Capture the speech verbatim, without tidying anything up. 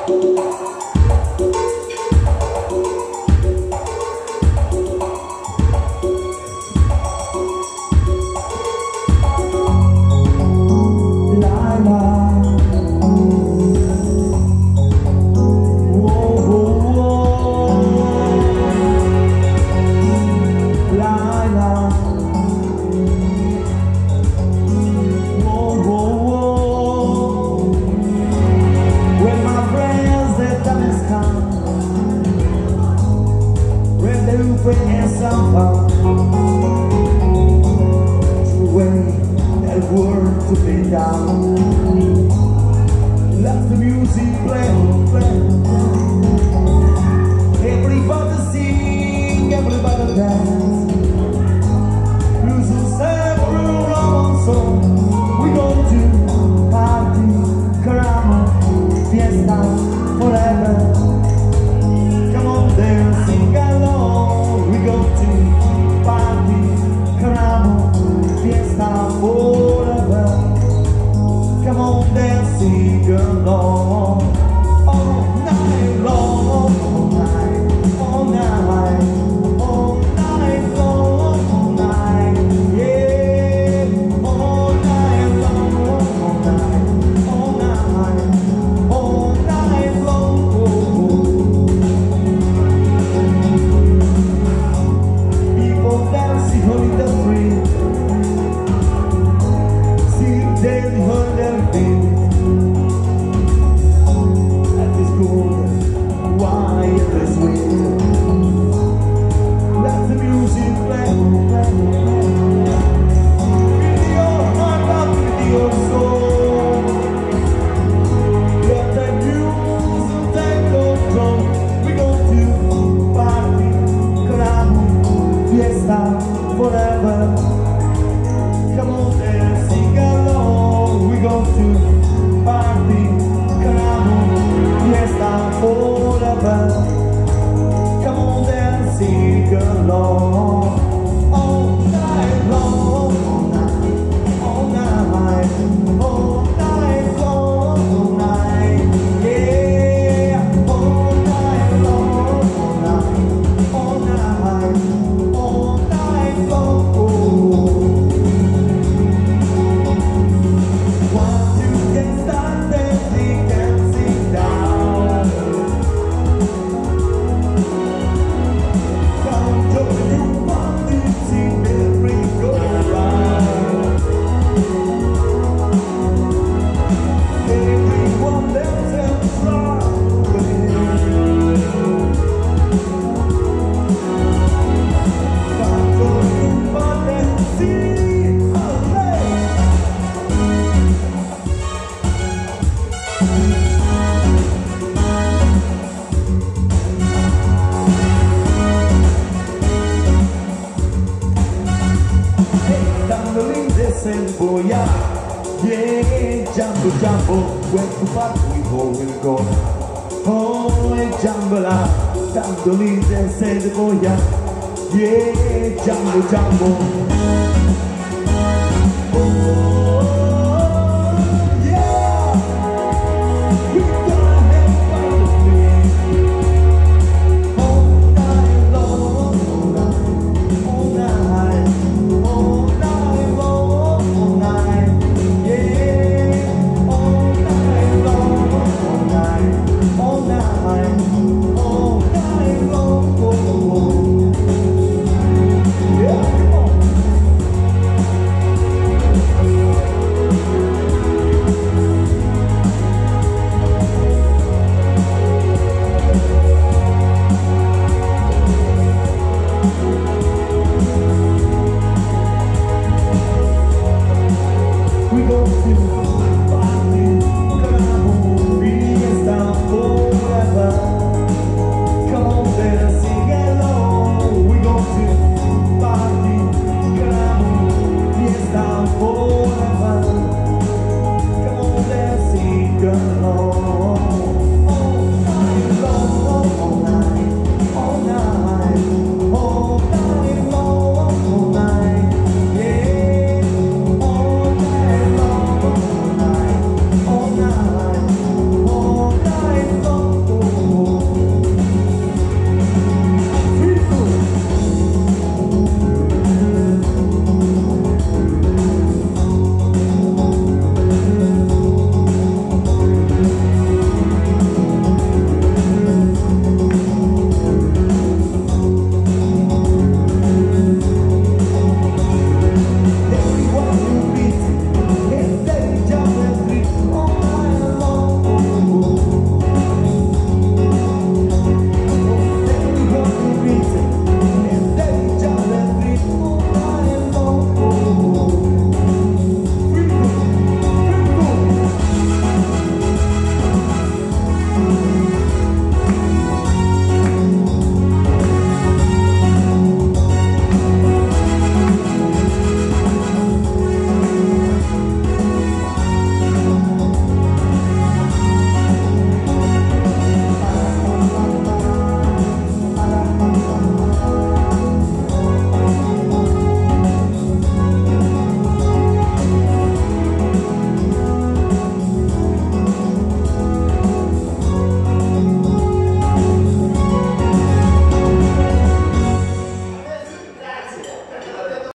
And somehow the way that word to me down. Let the music play, play. Everybody sing, everybody dance. Music say through our song. We go to party, caramba, fiesta, forever. Come on there, sing along. We go to party, caramba, fiesta, forever. Come on there, sing along. All night long, all night, all night, all night long, all night, yeah. All night long, all night, all night, all night long. People dancing on the street, see they heard their beat. Forever, come on and sing along. We go to party, come on, fiesta forever. Come on and sing along. All night long, all night, all night, all night long, all night, yeah. All night long, all night, all night, all night long. Once you get started, we can sit down. Come join your party, sing the merry-go-round. Everyone dance and rock away. Come join your party, sing away. Dandolin desemboya, yeah, jambo jambo, when to part we go will go. Oh, jambola, dandolin desemboya, yeah, jambo jambo.